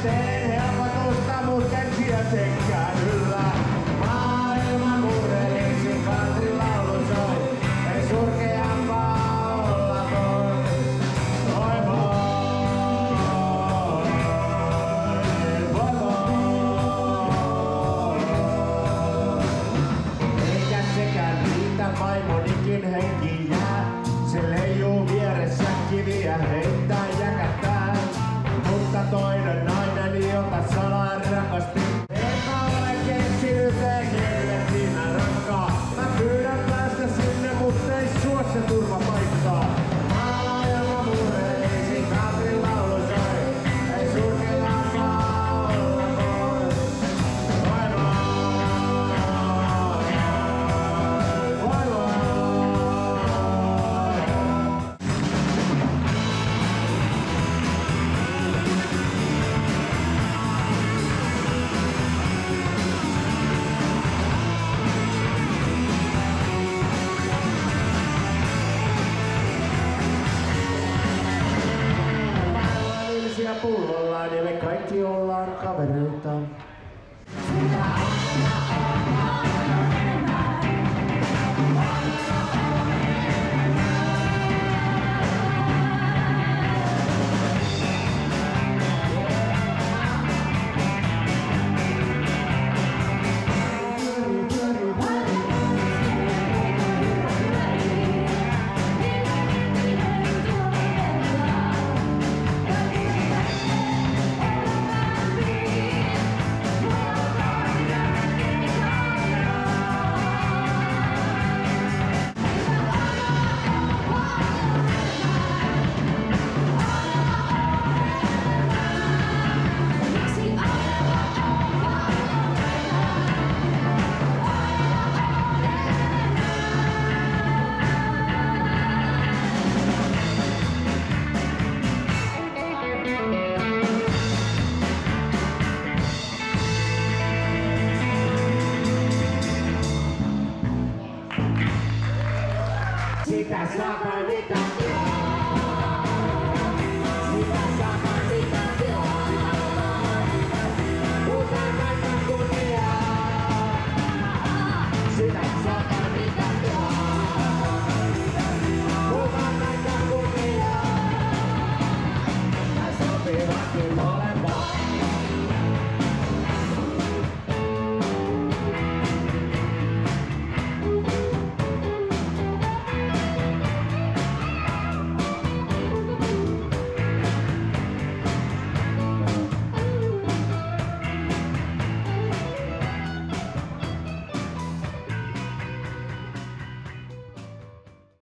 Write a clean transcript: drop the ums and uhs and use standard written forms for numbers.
teen helpotusta, mut en tietenkään yllä. Maailman murheisiin Katrin laulu soi, ei surkeampaa olla voi. Voi voi. Eikä sekään riitä, vaimonikin henki jää. Se leijuu vieressä kiviä, heittää jäkätään. Mutta toinen nainen, jota salaa rakasti. Enpä ole keksinyt, ei helvettinä rakkaa. Mä pyydän päästä sinne, mut ei suo se turvapaikkaa. Maailman murheisiin Katrin laulu soi, ei surkeampaa olla voi. Voi voi. Voi voi. Pullollaan ja me kaikki ollaan kavereita.